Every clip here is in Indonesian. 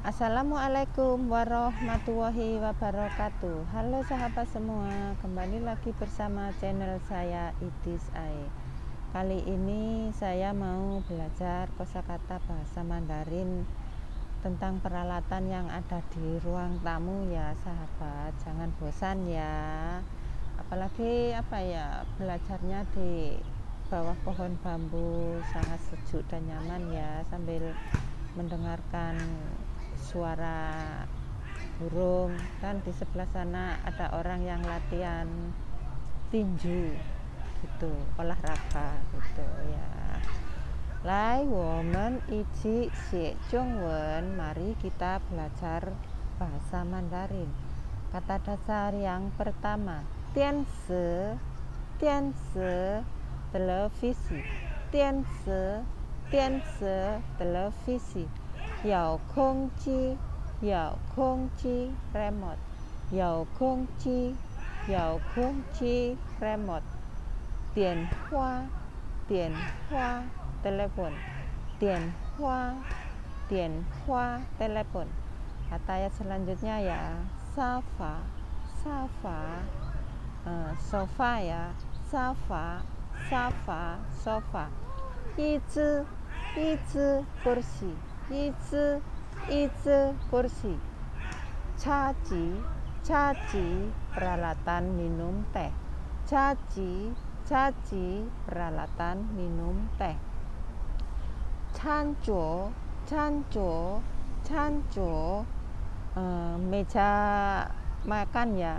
Assalamualaikum warahmatullahi wabarakatuh. Halo sahabat semua, kembali lagi bersama channel saya Itis Ae. Kali ini saya mau belajar kosakata bahasa Mandarin tentang peralatan yang ada di ruang tamu ya sahabat. Jangan bosan ya. Apalagi belajarnya di bawah pohon bambu, sangat sejuk dan nyaman ya, sambil mendengarkan suara burung, dan di sebelah sana ada orang yang latihan tinju gitu, olahraga gitu ya. Lai woman ichi xie zhongwen, mari kita belajar bahasa Mandarin. Kata dasar yang pertama, tianse, tianse, televisi, tianse, tianse, televisi. Yao kongji, yao kongji, remote. Yao kongji, yao kongji, remote. Dianhua, dianhua, telepon. Dianhua, dianhua, telepon. Kata ayat selanjutnya ya, safa, safa, sofa ya, safa, safa, sofa. Izi, izi, kursi. Izi, izi, kursi. Caji, caji, peralatan minum teh. Caji, caji, peralatan minum teh. Canjo, canjo, canjo, meja makan ya.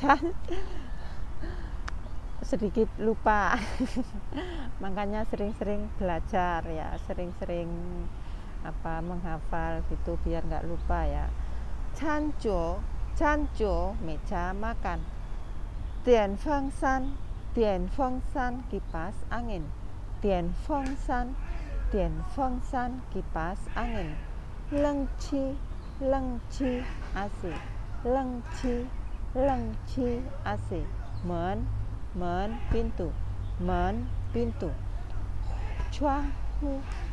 Sedikit lupa makanya sering-sering belajar ya, sering-sering menghafal gitu biar nggak lupa ya. Canjo, canjo, meja makan. Dian fengsan, dian fengsan, kipas angin. Dian fengsan, dian fengsan, kipas angin. Lengci, lengci, AC. Lengci, lengci, AC. Men, men, pintu. Men, pintu. Chuanghu,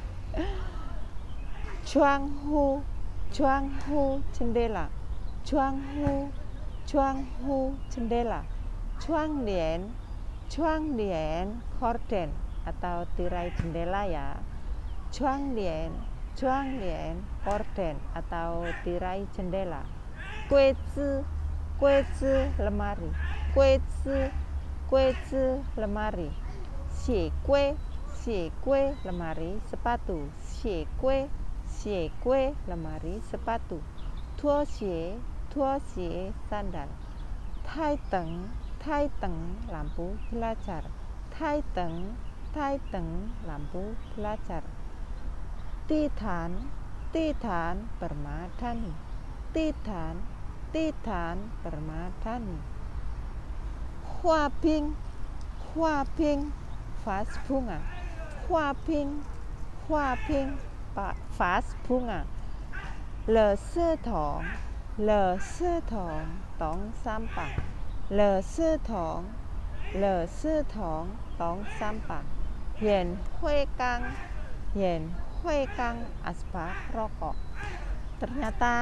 chuanghu, chuanghu, jendela. Chuanghu, chuanghu, jendela. Chuanglian, chuanglian, korden atau tirai jendela ya. Chuanglian, chuanglian, korden atau tirai jendela. Guizi, guizi, lemari. Guizi, guizi, lemari. Xie gui, xie gui, lemari sepatu. Xie gui, xie gui, lemari sepatu. Tuo xie, tuo xie, sandal. Tai teng, tai teng, lampu belajar. Tai teng, tai teng, lampu belajar. Titan, titan, permadani. Titan, titan, permadani. Huaping, huaping, vas bunga. Huaping, huaping, vas bunga. Le setong, le setong, tong sampah. Le setong, le setong, tong sampah. Yen hui kang, yen hui kang, asbak rokok. Ternyata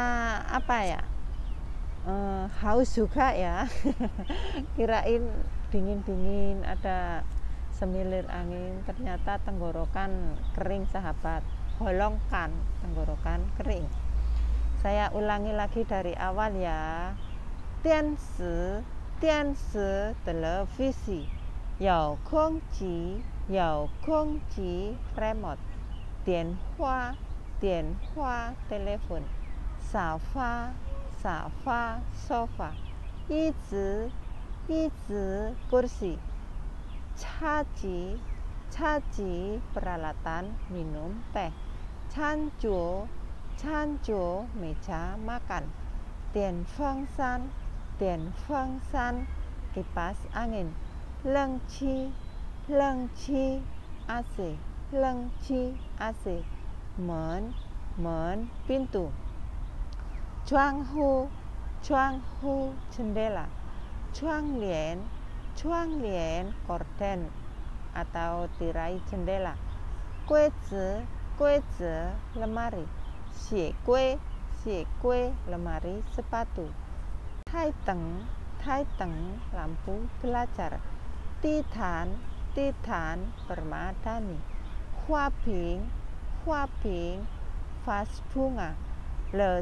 haus juga ya. Kirain dingin-dingin ada semilir angin, ternyata tenggorokan kering sahabat. Holongkan, tenggorokan kering. Saya ulangi lagi dari awal ya. Tiansi, tiansi, televisi. Yao kongji, yao kongji, remote. Dianhua, dianhua, telepon. Safa, safa, sofa. Izi, izi, kursi. Caji, caji, peralatan minum teh. Canjo, canjo, meja makan. Dian fengsan, dian fengsan, kipas angin. Lengci, lengci, AC. Lengci, AC. Men, men, pintu. Chuanghu, chuanghu, jendela. Chuanglian, chuanglian, korden atau tirai jendela. Guizi, guizi, lemari. Xie gui, kue, lemari, sepatu. Thai teng, lampu belajar. Ti tan, permadani. Hua ping, vas bunga. Le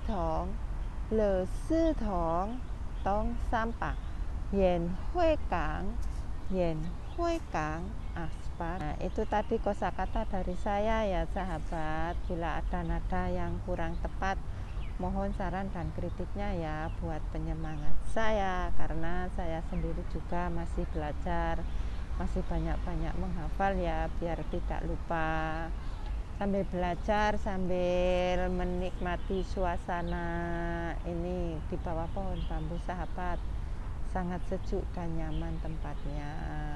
si tong, tong sampah. Yen hui kang, aspal. Nah, itu tadi kosakata dari saya ya sahabat. Bila ada nada yang kurang tepat, mohon saran dan kritiknya ya buat penyemangat saya, karena saya sendiri juga masih belajar, masih banyak-banyak menghafal ya biar tidak lupa. Sambil belajar, sambil menikmati suasana ini di bawah pohon bambu sahabat. Sangat sejuk dan nyaman tempatnya.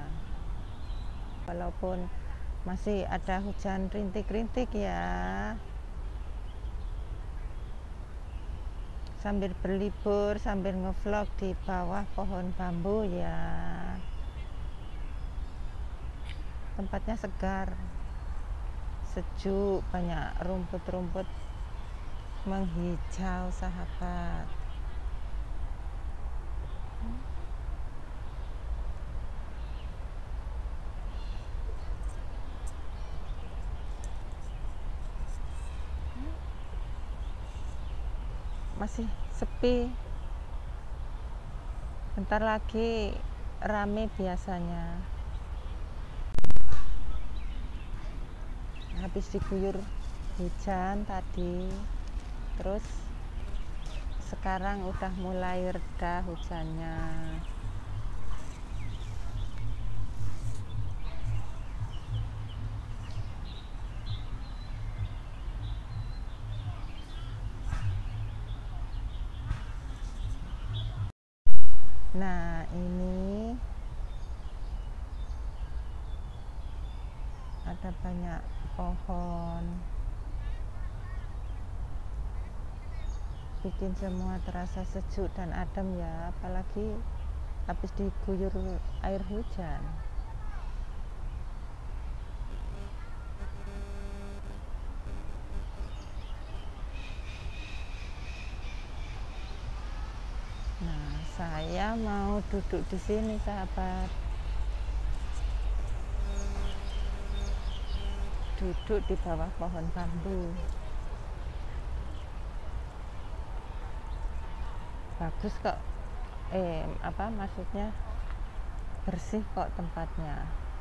Walaupun masih ada hujan rintik-rintik ya. Sambil berlibur, sambil ngevlog di bawah pohon bambu ya. Tempatnya segar, sejuk, banyak rumput-rumput menghijau sahabat. Masih sepi, bentar lagi rame biasanya. Habis diguyur hujan tadi, terus sekarang udah mulai reda hujannya. Nah, ini ada banyak pohon, bikin semua terasa sejuk dan adem ya, apalagi habis diguyur air hujan. Nah, saya mau duduk di sini sahabat, duduk di bawah pohon bambu. Bagus kok, maksudnya bersih kok tempatnya.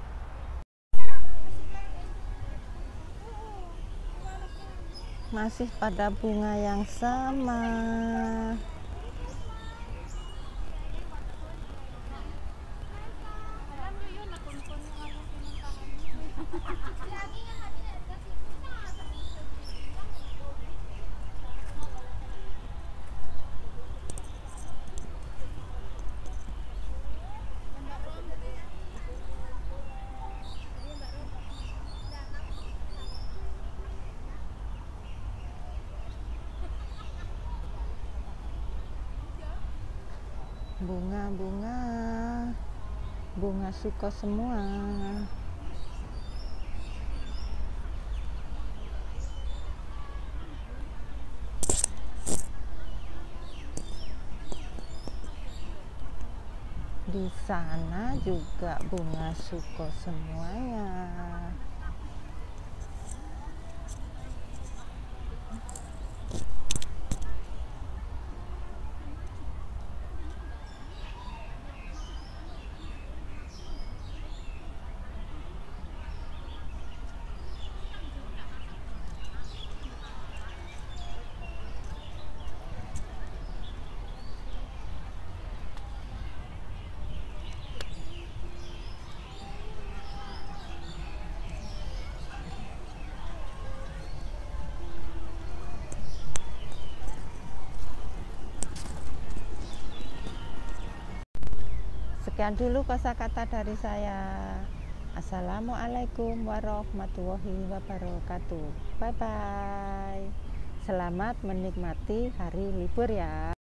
Masih pada bunga yang sama. Bunga suka semua. Di sana juga bunga suka semuanya. Sekian dulu kosakata dari saya. Assalamualaikum warahmatullahi wabarakatuh. Bye bye. Selamat menikmati hari libur ya.